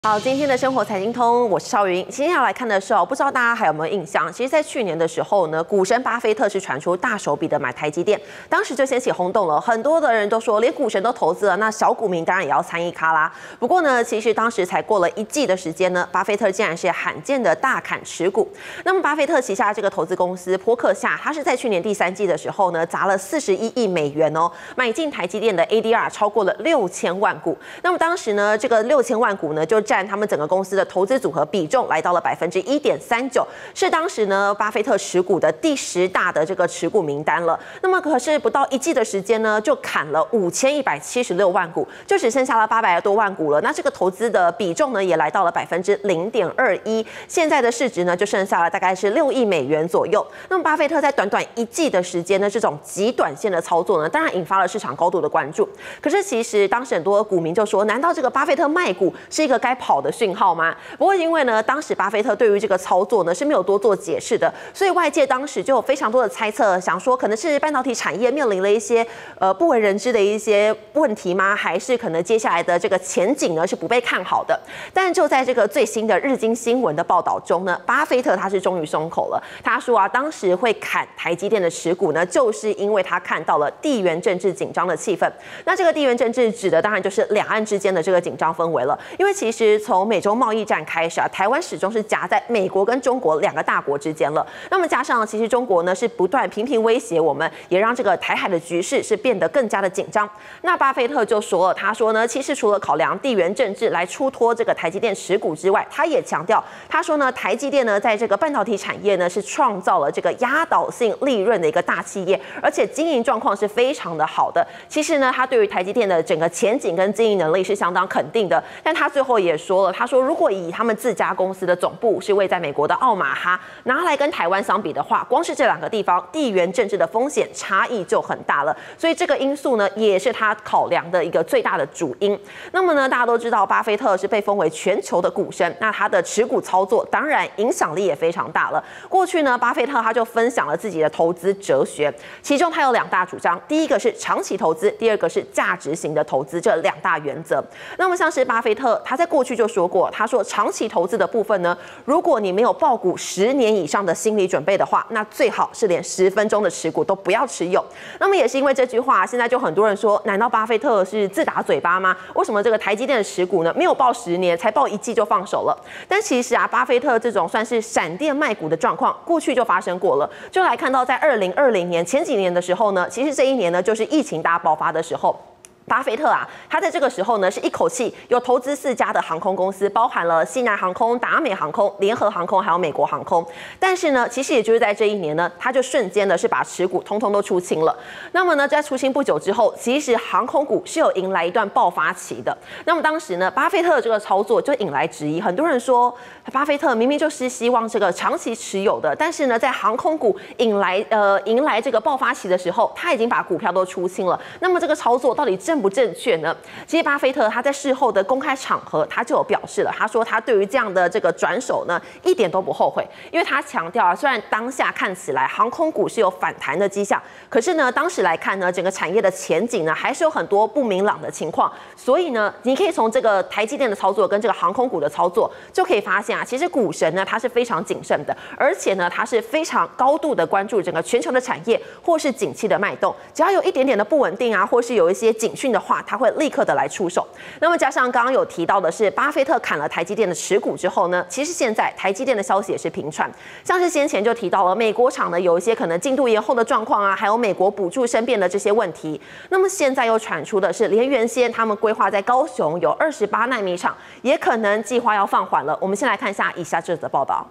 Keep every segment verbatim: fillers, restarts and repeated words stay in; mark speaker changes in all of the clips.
Speaker 1: 好，今天的生活财经通，我是邵云。今天要来看的是哦，不知道大家还有没有印象？其实，在去年的时候呢，股神巴菲特是传出大手笔的买台积电，当时就掀起轰动了，很多的人都说，连股神都投资了，那小股民当然也要参与咖啦。不过呢，其实当时才过了一季的时间呢，巴菲特竟然是罕见的大砍持股。那么，巴菲特旗下这个投资公司波克夏，它是在去年第三季的时候呢，砸了四十一亿美元哦，买进台积电的 A D R 超过了六千万股。那么当时呢，这个六千万股呢，就占他们整个公司的投资组合比重来到了百分之一点三九，是当时呢巴菲特持股的第十大的这个持股名单了。那么可是不到一季的时间呢，就砍了五千一百七十六万股，就只剩下了八百多万股了。那这个投资的比重呢，也来到了百分之零点二一。现在的市值呢，就剩下了大概是六亿美元左右。那么巴菲特在短短一季的时间呢，这种极短线的操作呢，当然引发了市场高度的关注。可是其实当时很多股民就说，难道这个巴菲特卖股是一个该跑的讯号吗？不过因为呢，当时巴菲特对于这个操作呢是没有多做解释的，所以外界当时就有非常多的猜测，想说可能是半导体产业面临了一些呃不为人知的一些问题吗？还是可能接下来的这个前景呢是不被看好的？但就在这个最新的日经新闻的报道中呢，巴菲特他是终于松口了。他说啊，当时会砍台积电的持股呢，就是因为他看到了地缘政治紧张的气氛。那这个地缘政治指的当然就是两岸之间的这个紧张氛围了，因为其实从美洲贸易战开始啊，台湾始终是夹在美国跟中国两个大国之间了。那么加上其实中国呢是不断频频威胁我们，也让这个台海的局势是变得更加的紧张。那巴菲特就说了，他说呢，其实除了考量地缘政治来出脱这个台积电持股之外，他也强调，他说呢，台积电呢在这个半导体产业呢是创造了这个压倒性利润的一个大企业，而且经营状况是非常的好的。其实呢，他对于台积电的整个前景跟经营能力是相当肯定的。但他最后也说了，他说如果以他们自家公司的总部是位在美国的奥马哈，拿来跟台湾相比的话，光是这两个地方地缘政治的风险差异就很大了。所以这个因素呢，也是他考量的一个最大的主因。那么呢，大家都知道，巴菲特是被封为全球的股神，那他的持股操作当然影响力也非常大了。过去呢，巴菲特他就分享了自己的投资哲学，其中他有两大主张，第一个是长期投资，第二个是价值型的投资，这两大原则。那么像是巴菲特，他在过去就说过，他说长期投资的部分呢，如果你没有抱股十年以上的心理准备的话，那最好是连十分钟的持股都不要持有。那么也是因为这句话，现在就很多人说，难道巴菲特是自打嘴巴吗？为什么这个台积电的持股呢，没有抱十年，才抱一季就放手了？但其实啊，巴菲特这种算是闪电卖股的状况，过去就发生过了。就来看到在二零二零年前几年的时候呢，其实这一年呢，就是疫情大爆发的时候。巴菲特啊，他在这个时候呢，是一口气有投资四家的航空公司，包含了西南航空、达美航空、联合航空，还有美国航空。但是呢，其实也就是在这一年呢，他就瞬间的是把持股通通都出清了。那么呢，在出清不久之后，其实航空股是有迎来一段爆发期的。那么当时呢，巴菲特的这个操作就引来质疑，很多人说，巴菲特明明就是希望这个长期持有的，但是呢，在航空股引来呃迎来这个爆发期的时候，他已经把股票都出清了。那么这个操作到底正不正确呢？其实巴菲特他在事后的公开场合，他就有表示了，他说他对于这样的这个转手呢，一点都不后悔，因为他强调啊，虽然当下看起来航空股是有反弹的迹象，可是呢，当时来看呢，整个产业的前景呢，还是有很多不明朗的情况。所以呢，你可以从这个台积电的操作跟这个航空股的操作，就可以发现啊，其实股神呢，他是非常谨慎的，而且呢，他是非常高度的关注整个全球的产业或是景气的脉动，只要有一点点的不稳定啊，或是有一些警讯的话，他会立刻的来出手。那么加上刚刚有提到的是，巴菲特砍了台积电的持股之后呢，其实现在台积电的消息也是频传，像是先前就提到了美国厂呢有一些可能进度延后的状况啊，还有美国补助生变的这些问题。那么现在又传出的是，连原先他们规划在高雄有二十八奈米厂，也可能计划要放缓了。我们先来看一下以下这则报道。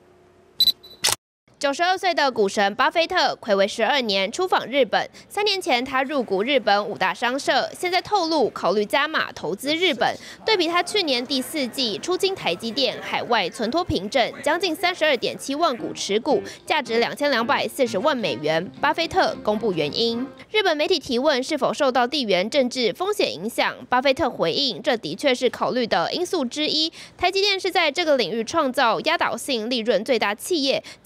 Speaker 2: 九十二岁的股神巴菲特睽违十二年出访日本。三年前他入股日本五大商社，现在透露考虑加码投资日本。对比他去年第四季出清台积电，海外存托凭证将近三十二点七万股持股，价值两千两百四十万美元。巴菲特公布原因。日本媒体提问是否受到地缘政治风险影响，巴菲特回应，这的确是考虑的因素之一。台积电是在这个领域创造压倒性利润最大企业，经营状况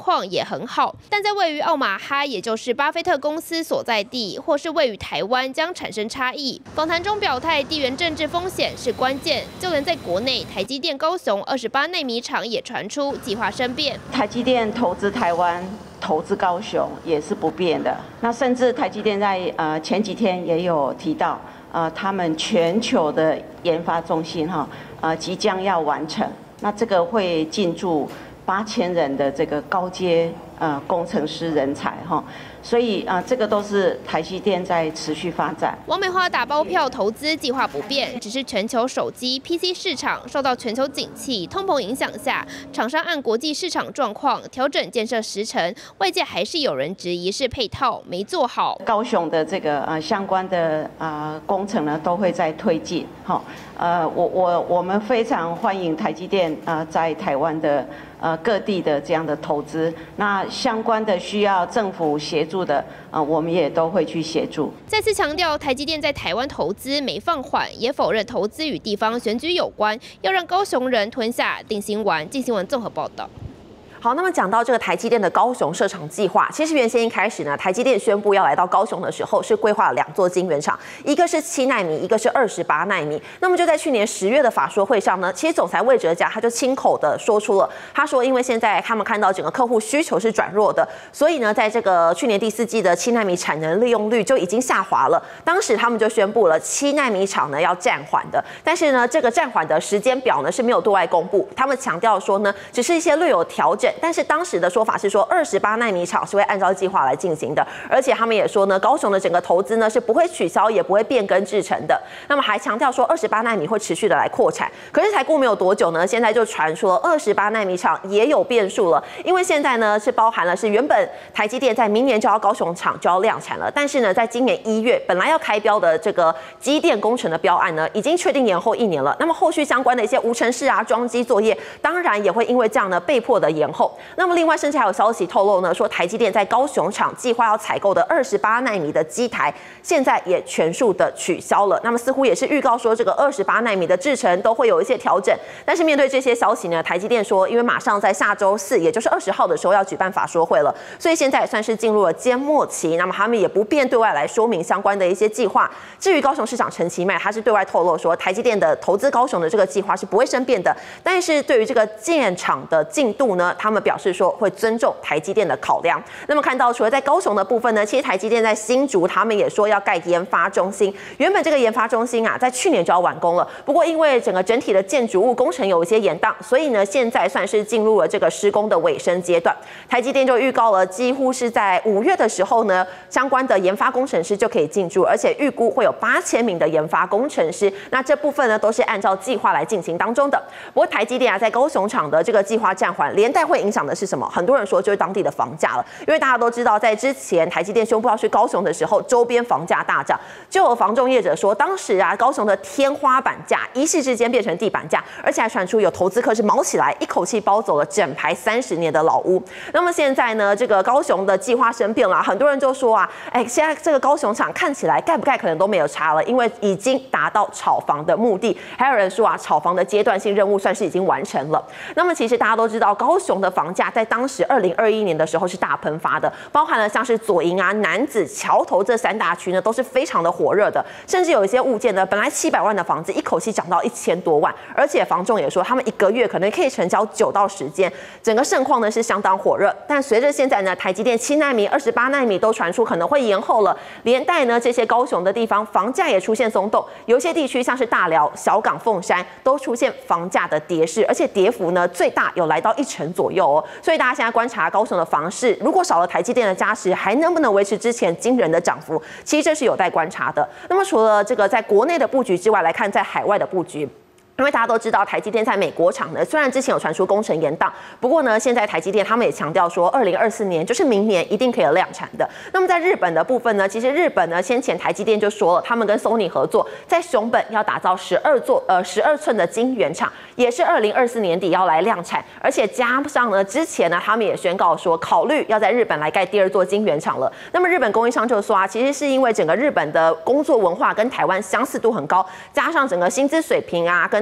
Speaker 2: 况也很好。但在位于奥马哈，也就是巴菲特公司所在地，或是位于台湾，将产生差异。访谈中表态，地缘政治风险是关键。就连在国内，台积电高雄二十八奈米厂也传出计划生变。
Speaker 3: 台积电投资台湾、投资高雄也是不变的。那甚至台积电在呃前几天也有提到，呃，他们全球的研发中心哈，呃，即将要完成。那这个会进驻八千人的这个高阶呃工程师人才哈。所以啊、呃，这个都是台积电在持续发展。
Speaker 2: 王美花打包票投资计划不变，只是全球手机 P C 市场受到全球景气、通膨影响下，厂商按国际市场状况调整建设时程，外界还是有人质疑是配套没做好。
Speaker 3: 高雄的这个呃相关的呃工程呢，都会在推进。哈，呃，我我我们非常欢迎台积电呃在台湾的呃各地的这样的投资。那相关的需要政府协助的，呃，我们也都会去协助。
Speaker 2: 再次强调，台积电在台湾投资没放缓，也否认投资与地方选举有关，要让高雄人吞下定心丸。镜新闻综合报道。
Speaker 1: 好，那么讲到这个台积电的高雄设厂计划，其实原先一开始呢，台积电宣布要来到高雄的时候，是规划了两座晶圆厂，一个是七奈米，一个是二十八奈米。那么就在去年十月的法说会上呢，其实总裁魏哲家他就亲口的说出了，他说因为现在他们看到整个客户需求是转弱的，所以呢，在这个去年第四季的七奈米产能利用率就已经下滑了。当时他们就宣布了七奈米厂呢要暂缓的，但是呢，这个暂缓的时间表呢是没有对外公布，他们强调说呢，只是一些略有调整。但是当时的说法是说，二十八奈米厂是会按照计划来进行的，而且他们也说呢，高雄的整个投资呢是不会取消，也不会变更制成的。那么还强调说，二十八奈米会持续的来扩产。可是才过没有多久呢，现在就传说二十八奈米厂也有变数了，因为现在呢是包含了是原本台积电在明年就要高雄厂就要量产了，但是呢，在今年一月本来要开标的这个机电工程的标案呢，已经确定延后一年了。那么后续相关的一些无尘室啊、装机作业，当然也会因为这样呢被迫的延后。那么另外，甚至还有消息透露呢，说台积电在高雄厂计划要采购的二十八奈米的机台，现在也全数的取消了。那么似乎也是预告说，这个二十八奈米的制程都会有一些调整。但是面对这些消息呢，台积电说，因为马上在下周四，也就是二十号的时候要举办法说会了，所以现在也算是进入了缄默期。那么他们也不便对外来说明相关的一些计划。至于高雄市长陈其迈，他是对外透露说，台积电的投资高雄的这个计划是不会生变的。但是对于这个建厂的进度呢，他们表示说会尊重台积电的考量。那么看到除了在高雄的部分呢，其实台积电在新竹，他们也说要盖研发中心。原本这个研发中心啊，在去年就要完工了，不过因为整个整体的建筑物工程有一些延宕，所以呢，现在算是进入了这个施工的尾声阶段。台积电就预告了，几乎是在五月的时候呢，相关的研发工程师就可以进驻，而且预估会有八千名的研发工程师。那这部分呢，都是按照计划来进行当中的。不过台积电啊，在高雄厂的这个计划暂缓，连带会影响的是什么？很多人说就是当地的房价了，因为大家都知道，在之前台积电宣布要去高雄的时候，周边房价大涨，就有房仲业者说，当时啊，高雄的天花板价一夕之间变成地板价，而且还传出有投资客是毛起来，一口气包走了整排三十年的老屋。那么现在呢，这个高雄的计划生变了，很多人就说啊，哎，现在这个高雄厂看起来盖不盖可能都没有差了，因为已经达到炒房的目的。还有人说啊，炒房的阶段性任务算是已经完成了。那么其实大家都知道，高雄的房价在当时二零二一年的时候是大喷发的，包含了像是左营啊、楠梓、桥头这三大区呢，都是非常的火热的，甚至有一些物件呢，本来七百万的房子，一口气涨到一千多万，而且房仲也说，他们一个月可能可以成交九到十间，整个盛况呢是相当火热。但随着现在呢，台积电七奈米、二十八奈米都传出可能会延后了，连带呢这些高雄的地方房价也出现松动，有些地区像是大寮、小港、凤山都出现房价的跌势，而且跌幅呢最大有来到一成左右哦。所以大家现在观察高雄的房市，如果少了台积电的加持，还能不能维持之前惊人的涨幅？其实这是有待观察的。那么除了这个在国内的布局之外，来看在海外的布局。因为大家都知道，台积电在美国厂呢，虽然之前有传出工程延宕，不过呢，现在台积电他们也强调说，二零二四年就是明年一定可以量产的。那么在日本的部分呢，其实日本呢，先前台积电就说了，他们跟 Sony 合作，在熊本要打造十二座呃十二寸的晶圆厂，也是二零二四年底要来量产，而且加上呢，之前呢，他们也宣告说，考虑要在日本来盖第二座晶圆厂了。那么日本供应商就说啊，其实是因为整个日本的工作文化跟台湾相似度很高，加上整个薪资水平啊，跟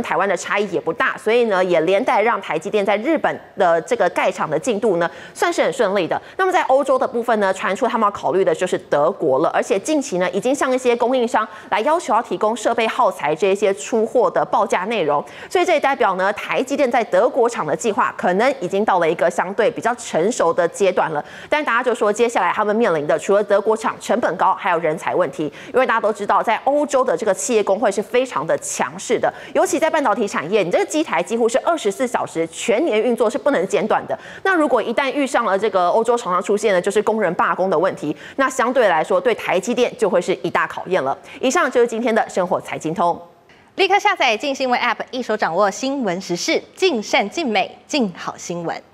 Speaker 1: 台湾的差异也不大，所以呢，也连带让台积电在日本的这个盖厂的进度呢，算是很顺利的。那么在欧洲的部分呢，传出他们要考虑的就是德国了，而且近期呢，已经向一些供应商来要求要提供设备耗材这一些出货的报价内容，所以这也代表呢，台积电在德国厂的计划可能已经到了一个相对比较成熟的阶段了。但大家就说，接下来他们面临的除了德国厂成本高，还有人才问题，因为大家都知道，在欧洲的这个企业工会是非常的强势的，尤其在半导体产业，你这个机台几乎是二十四小时全年运作，是不能间断的。那如果一旦遇上了这个欧洲厂商出现的就是工人罢工的问题，那相对来说对台积电就会是一大考验了。以上就是今天的生活财经通，
Speaker 4: 立刻下载镜新闻 App， 一手掌握新闻时事，尽善尽美，尽好新闻。